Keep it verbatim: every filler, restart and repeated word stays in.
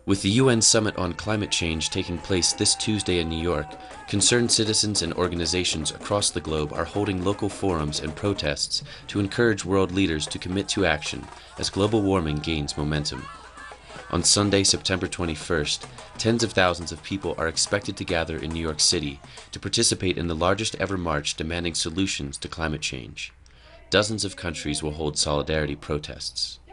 With the U N Summit on Climate Change taking place this Tuesday in New York, concerned citizens and organizations across the globe are holding local forums and protests to encourage world leaders to commit to action as global warming gains momentum. On Sunday, September twenty-first, tens of thousands of people are expected to gather in New York City to participate in the largest ever march demanding solutions to climate change. Dozens of countries will hold solidarity protests.